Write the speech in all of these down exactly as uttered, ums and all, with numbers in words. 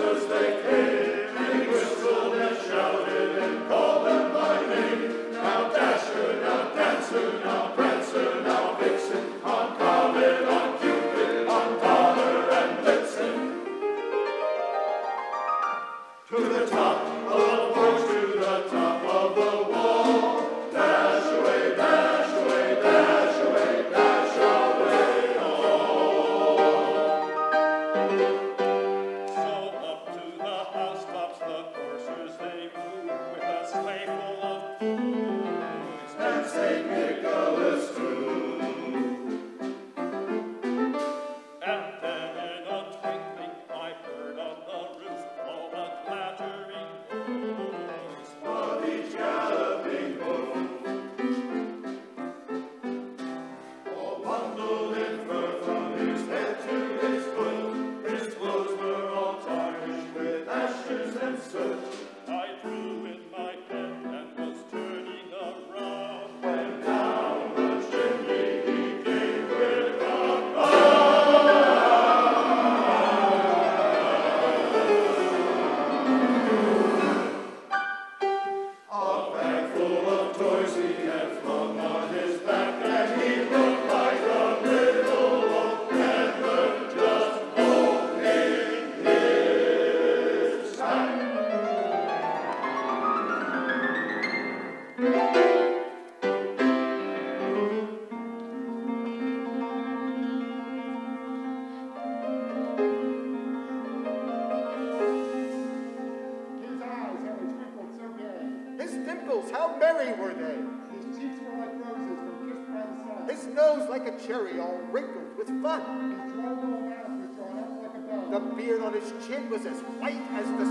How merry were they? His cheeks were like roses when kissed by the sun. His nose like a cherry, all wrinkled with fun. His droll little mouth was drawn out like a bow. The beard on his chin was as white as the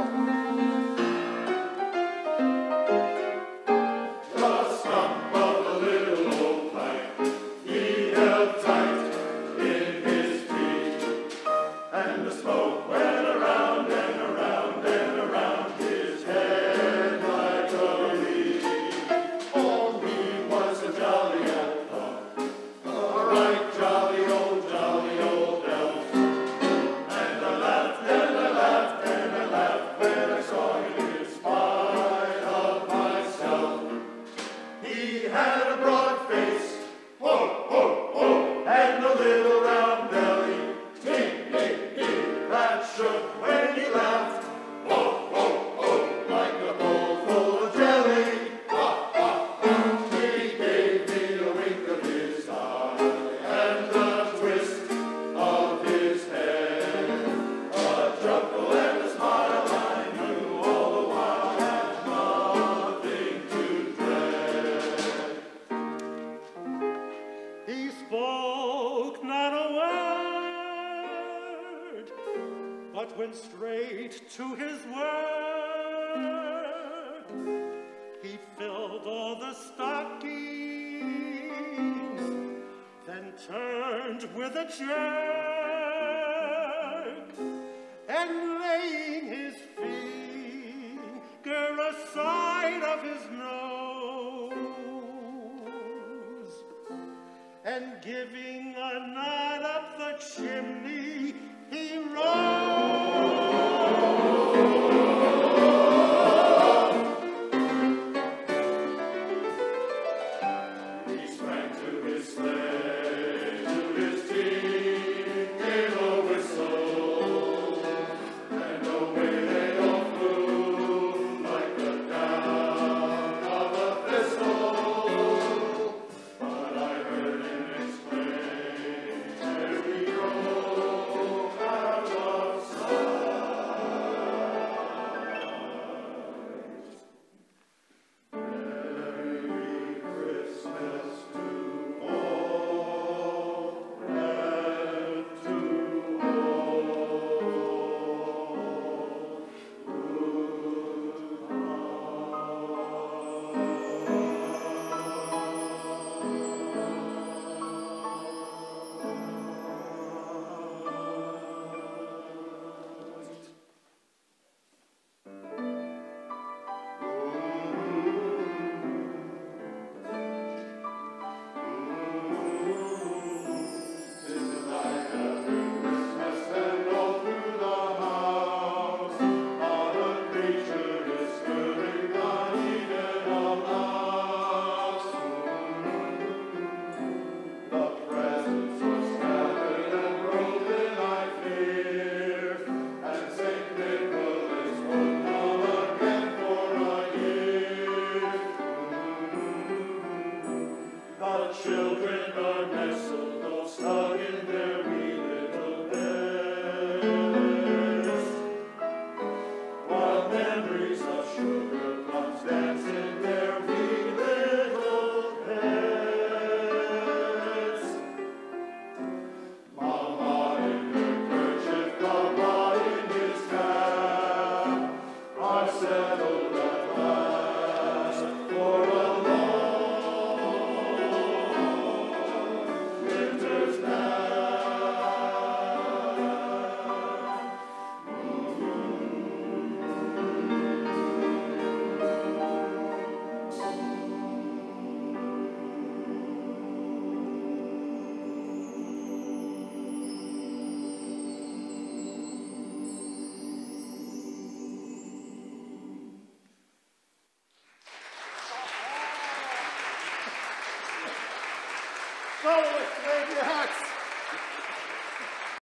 snow. The stump of a little old pipe he held tight in his teeth, and the smoke went around and around and around his head like a leaf. Oh, he was a jolly old dog, a right jolly old, jolly old elf. And I laughed and I laughed and I laughed when I saw him in spite of myself. He had a broad face, ho, ho, ho, and a little round belly, ting, ting, ting, that shook when he laughed, ho, ho, ho, like a bowl full of jelly, ha, ha, ha. He gave me a wink of his eye and a twist of his head, a chuckle and a smile I knew all the while had nothing to dread. He spoke not a word, but went straight to his work. He filled all the stockings, then turned with a jerk, and laying his finger aside of his nose, and giving a nod up the chimney, he rose. He sprang to his sleigh, to his team came a whistle, and away they all flew like the down of a thistle. But I heard him exclaim, "There he goes Soloists, wave your hats.